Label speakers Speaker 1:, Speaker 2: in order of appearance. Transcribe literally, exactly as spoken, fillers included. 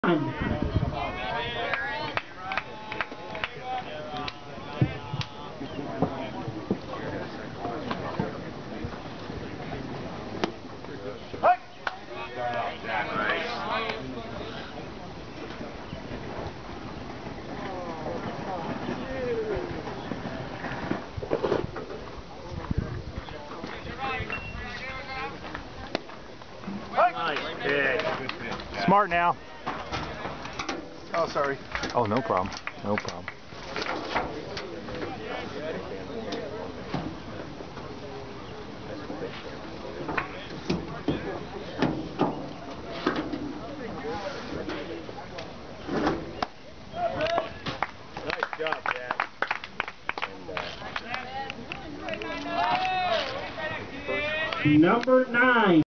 Speaker 1: Nice pitch.
Speaker 2: Smart now.
Speaker 1: Oh, sorry.
Speaker 2: Oh, no problem. No problem.
Speaker 1: Nice job, Jack.
Speaker 3: Number nine.